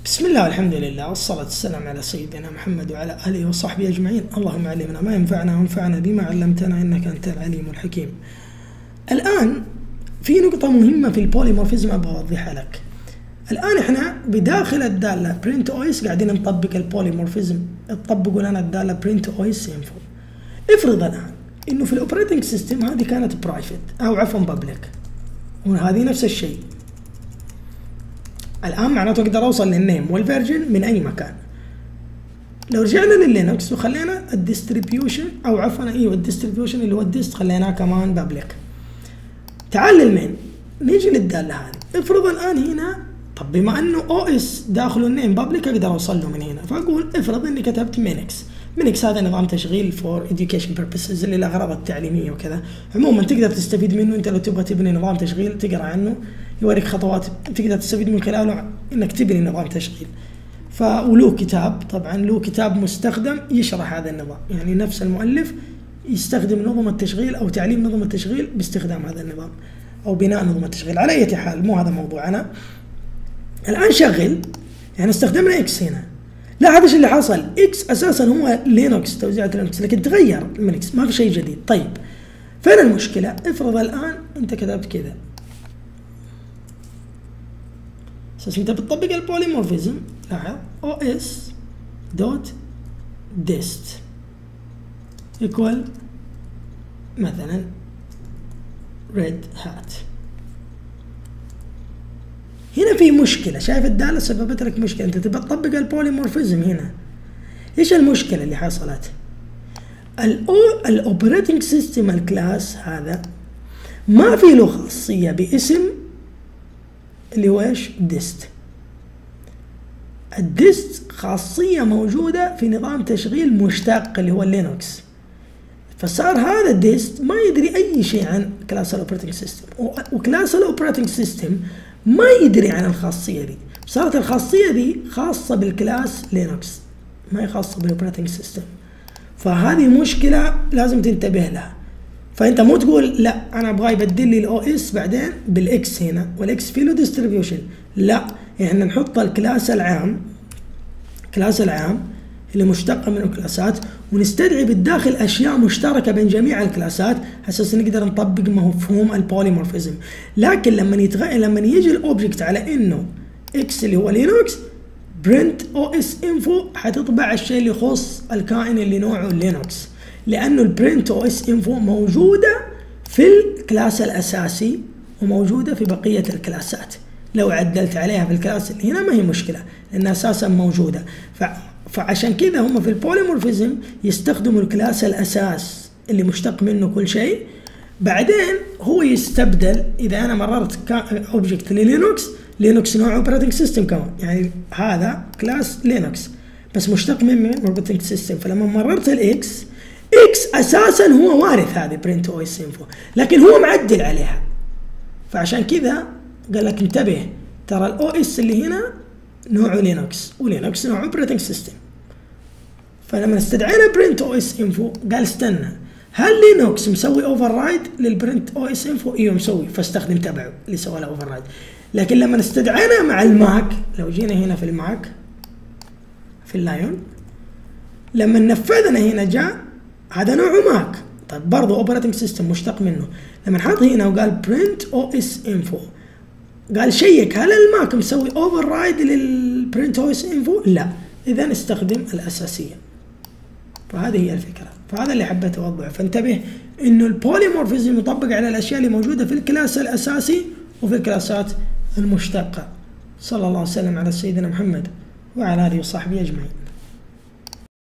بسم الله والحمد لله والصلاة والسلام على سيدنا محمد وعلى آله وصحبه أجمعين. اللهم علمنا ما ينفعنا وانفعنا بما علمتنا إنك أنت العليم الحكيم. الآن في نقطة مهمة في البوليمورفيزم أبغى أوضحها لك. الآن إحنا بداخل الدالة print OS قاعدين نطبق البوليمورفيزم، تطبقوا لنا الدالة print OS info. افرض الآن إنه في الأوبريتنج سيستم هذه كانت برايفت أو عفوا بابليك، وهذه نفس الشيء. الآن معناته أقدر أوصل للنيم والفيرجن من أي مكان. لو رجعنا لللينكس وخلينا الديستريبيوشن أو عفوا الديستريبيوشن اللي هو الديست خليناه كمان بابليك. تعال للمين، نيجي للدالة هذه. افرض الآن هنا، طب بما أنه OS داخله النيم بابليك أقدر أوصل له من هنا، فأقول افرض إني كتبت مينكس. مينكس هذا نظام تشغيل for education purposes اللي للأغراض التعليمية وكذا. عموما تقدر تستفيد منه أنت لو تبغى تبني نظام تشغيل تقرأ عنه، يوريك خطوات تقدر تستفيد من خلاله انك تبني نظام تشغيل. وله كتاب، طبعا له كتاب مستخدم يشرح هذا النظام، يعني نفس المؤلف يستخدم نظم التشغيل او تعليم نظم التشغيل باستخدام هذا النظام او بناء نظم التشغيل. على اي حال مو هذا موضوعنا. الان شغل يعني استخدمنا اكس هنا. لا، هذا الشيء اللي حصل، اكس اساسا هو لينكس توزيعة لينكس، لكن تغير المينكس ما في شيء جديد. طيب فين المشكلة؟ افرض الان انت كتبت كذا، اساس انت بتطبق البوليمورفيزم. لاحظ os دوت dist equal مثلا red hat. هنا في مشكلة، شايف الدالة سببت لك مشكلة، انت تبى تطبق البوليمورفيزم هنا. ايش المشكلة اللي حصلت؟ الاوبريتنج سيستم الكلاس هذا ما في له خاصية باسم اللي هو ايش؟ ديست. الديست خاصية موجودة في نظام تشغيل مشتق اللي هو لينكس، فصار هذا الديست ما يدري أي شيء عن كلاس الأوبريتنج سيستم، وكلاس الأوبريتنج سيستم ما يدري عن الخاصية دي. صارت الخاصية دي خاصة بالكلاس لينكس، ما هي خاصة بالأوبريتنج سيستم. فهذه مشكلة لازم تنتبه لها. فانت مو تقول لا انا ابغى يبدل لي الاو اس بعدين بالاكس هنا، والاكس فيه له ديستريبيوشن. لا، احنا نحط الكلاس العام، كلاس العام اللي مشتقه من الكلاسات، ونستدعي بالداخل اشياء مشتركه بين جميع الكلاسات اساس نقدر نطبق مفهوم البوليمورفيزم. لكن لما يجي الاوبجكت على انه اكس اللي هو لينكس، برنت او اس انفو حتطبع الشيء اللي يخص الكائن اللي نوعه لينكس، لأنه البرنت او اس انفو موجودة في الكلاس الأساسي وموجودة في بقية الكلاسات. لو عدلت عليها في الكلاس اللي هنا ما هي مشكلة لأنها أساسا موجودة. فعشان كذا هم في البوليمورفيزم يستخدموا الكلاس الأساس اللي مشتق منه كل شيء، بعدين هو يستبدل. إذا أنا مررت اوبجكت للينكس، لينكس نوع اوبريتنج سيستم كمان، يعني هذا كلاس لينكس بس مشتق من اوبريتنج سيستم، فلما مررت الاكس، اكس اساسا هو وارث هذه برنت او اس انفو، لكن هو معدل عليها. فعشان كذا قال لك انتبه، ترى الاو اس اللي هنا نوعه لينكس، ولينكس نوعه اوبريتنج سيستم. فلما استدعينا برنت او اس انفو قال استنى، هل لينكس مسوي اوفر رايد للبرنت او اس انفو؟ ايوه مسوي، فاستخدم تبعه اللي سوى له اوفر رايد. لكن لما استدعينا مع الماك، لو جينا هنا في الماك في اللايون، لما نفذنا هنا جاء هذا نوعه ماك، طيب برضه اوبريتنج سيستم مشتق منه. لما حط هنا وقال برنت او اس انفو، قال شيك هل الماك مسوي اوفر رايد للبرنت او اس انفو؟ لا، اذا استخدم الاساسيه. فهذه هي الفكره، فهذا اللي حبيت اوضحه. فانتبه انه البوليمورفيزم يطبق على الاشياء اللي موجوده في الكلاس الاساسي وفي الكلاسات المشتقه. صلى الله وسلم على سيدنا محمد وعلى اله وصحبه اجمعين.